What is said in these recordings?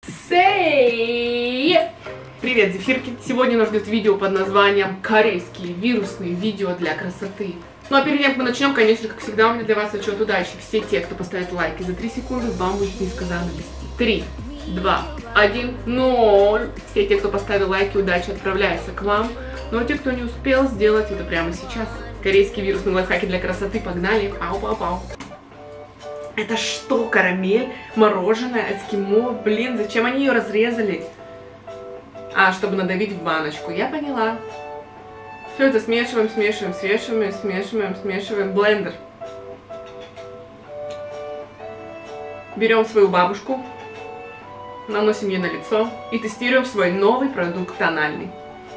Сей! Привет, зефирки! Сегодня нас ждет видео под названием «Корейские вирусные видео для красоты». Ну а перед тем, как мы начнем, конечно, как всегда, у меня для вас отчет удачи. Все те, кто поставит лайки за 3 секунды, вам будет несказанно вести. 3, 2, 1, 0. Все те, кто поставил лайки, удачи отправляется к вам. Ну а те, кто не успел сделать это прямо сейчас. Корейские вирусные лайфхаки для красоты, погнали! Пау-пау-пау! Это что, карамель, мороженое, эскимо? Блин, зачем они ее разрезали? А, чтобы надавить в баночку, я поняла. Все это смешиваем, смешиваем, смешиваем, смешиваем, смешиваем. Блендер. Берем свою бабушку, наносим ей на лицо и тестируем свой новый продукт тональный.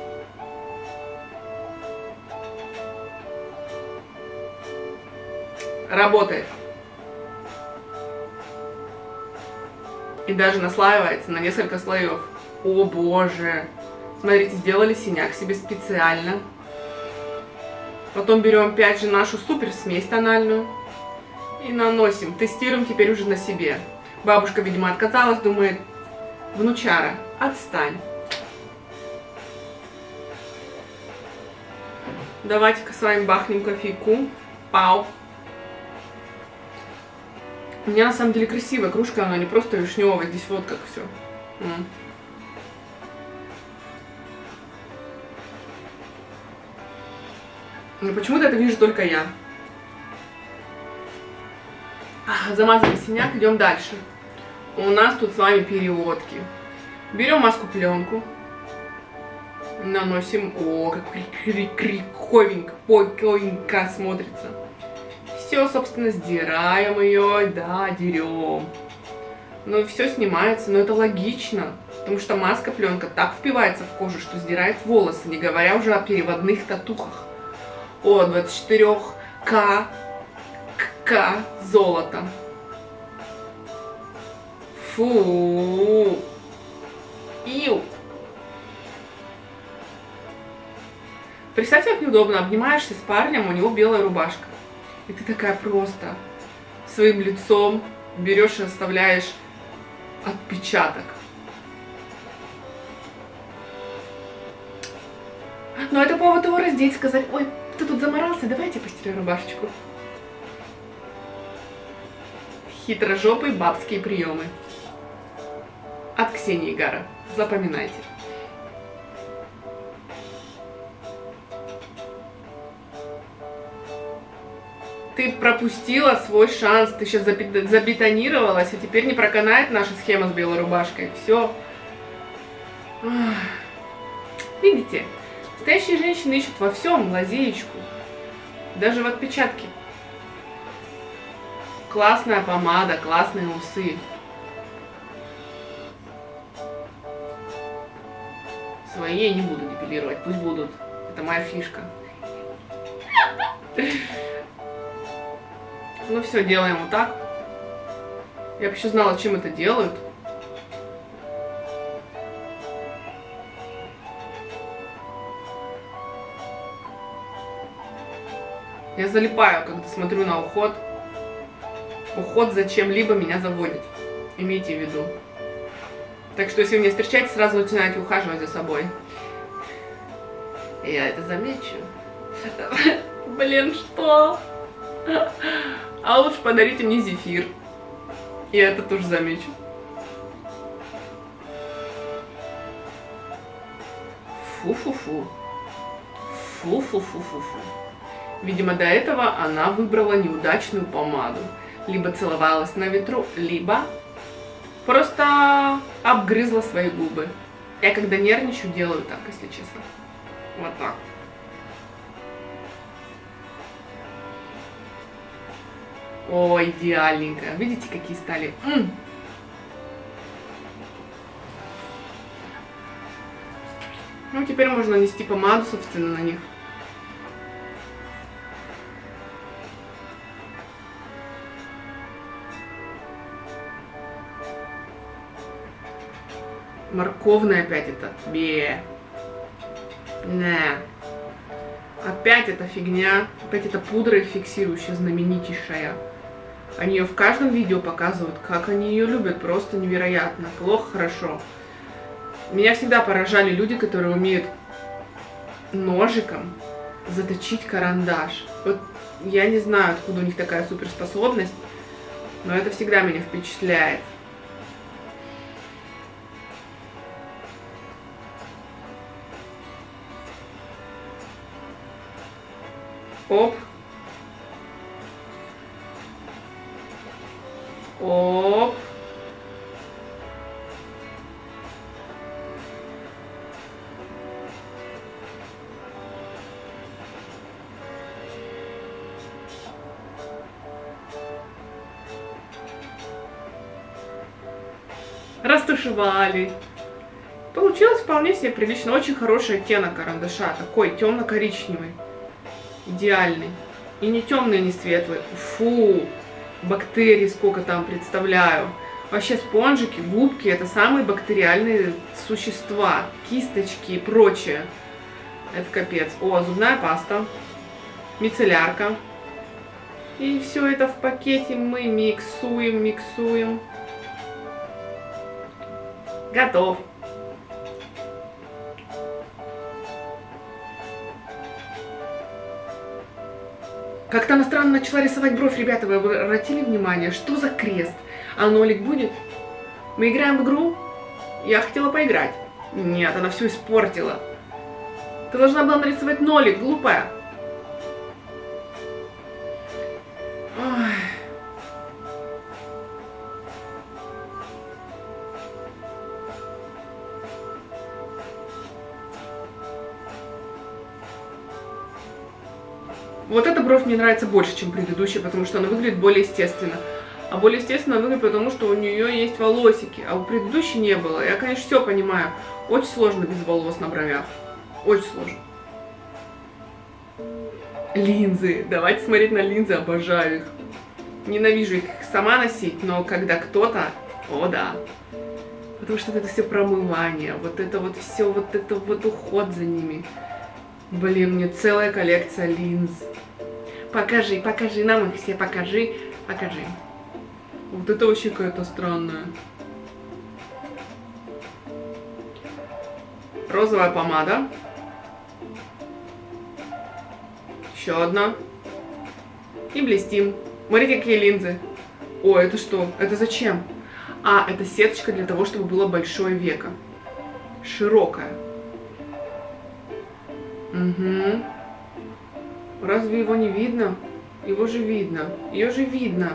Работает. И даже наслаивается на несколько слоев. О боже! Смотрите, сделали синяк себе специально. Потом берем опять же нашу супер смесь тональную и наносим. Тестируем теперь уже на себе. Бабушка, видимо, отказалась, думает: внучара, отстань. Давайте-ка с вами бахнем кофейку. Пау! У меня на самом деле красивая кружка, она не просто вишневая, здесь вот как все. Но почему-то это вижу только я. Замазали синяк, идем дальше. У нас тут с вами переводки. Берем маску-пленку, наносим. О, как криковенько смотрится. Все, собственно, сдираем ее, да, дерем. Ну, все снимается, но это логично, потому что маска-пленка так впивается в кожу, что сдирает волосы, не говоря уже о переводных татухах. О, 24К золото. Фу. Ию. Представьте, как неудобно. Обнимаешься с парнем, у него белая рубашка. И ты такая просто своим лицом берешь и оставляешь отпечаток. Но это повод его раздеть, сказать: ой, ты тут заморался, давайте постираю рубашечку. Хитрожопые бабские приемы. От Ксении Гара. Запоминайте. Ты пропустила свой шанс, ты сейчас забетонировалась, а теперь не проканает наша схема с белой рубашкой. Все. Видите, настоящие женщины ищут во всем лазеечку, даже в отпечатке. Классная помада, классные усы. Свои я не буду депилировать, пусть будут. Это моя фишка. Ну все, делаем вот так. Я вообще знала, чем это делают. Я залипаю, когда смотрю на уход. Уход за чем-либо меня заводит. Имейте в виду. Так что, если вы меня встречаете, сразу начинайте ухаживать за собой. Я это замечу. Блин, что? А лучше подарите мне зефир. Я это тоже замечу. Фу-фу-фу. Фу-фу-фу-фу-фу. Видимо, до этого она выбрала неудачную помаду. Либо целовалась на ветру, либо просто обгрызла свои губы. Я когда нервничаю, делаю так, если честно. Вот так. О, идеальненько. Видите, какие стали? Ну, теперь можно нанести помаду, собственно, на них. Морковный опять это. Бе. Не. Опять эта фигня. Опять эта пудра их фиксирующая, знаменитейшая. Они ее в каждом видео показывают, как они ее любят, просто невероятно. Плохо, хорошо. Меня всегда поражали люди, которые умеют ножиком заточить карандаш. Вот я не знаю, откуда у них такая суперспособность, но это всегда меня впечатляет. Оп. Оп. Растушевали. Получилось вполне себе прилично. Очень хороший оттенок карандаша. Такой темно-коричневый. Идеальный. И не темный, не светлый. Фу. Бактерий сколько там, представляю. Вообще спонжики, губки — это самые бактериальные существа. Кисточки и прочее. Это капец. О, зубная паста. Мицеллярка. И все это в пакете мы миксуем, миксуем. Готов. Как-то она странно начала рисовать бровь, ребята, вы обратили внимание? Что за крест? А нолик будет? Мы играем в игру? Я хотела поиграть. Нет, она все испортила. Ты должна была нарисовать нолик, глупая. Ой. Вот эта бровь мне нравится больше, чем предыдущая, потому что она выглядит более естественно. А более естественно она выглядит, потому что у нее есть волосики, а у предыдущей не было. Я, конечно, все понимаю. Очень сложно без волос на бровях. Очень сложно. Линзы. Давайте смотреть на линзы, обожаю их. Ненавижу их сама носить, но когда кто-то... О, да. Потому что это все промывание, вот это вот все, вот это вот уход за ними. Блин, мне целая коллекция линз. Покажи, покажи, нам их все покажи, покажи. Вот это вообще какая-то странная. Розовая помада. Еще одна. И блестим. Смотрите, какие линзы. О, это что? Это зачем? А, это сеточка для того, чтобы было большое веко. Широкое. Угу. Разве его не видно? Его же видно. Ее же видно.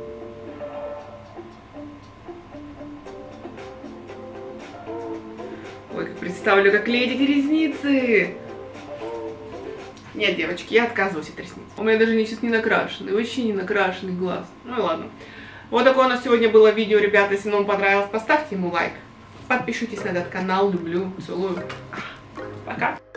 Ой, как представлю, как клеить эти ресницы. Нет, девочки, я отказываюсь от ресниц. У меня даже сейчас не накрашенный, вообще не накрашенный глаз. Ну и ладно. Вот такое у нас сегодня было видео, ребята. Если вам понравилось, поставьте ему лайк. Подпишитесь на этот канал. Люблю, целую. Пока.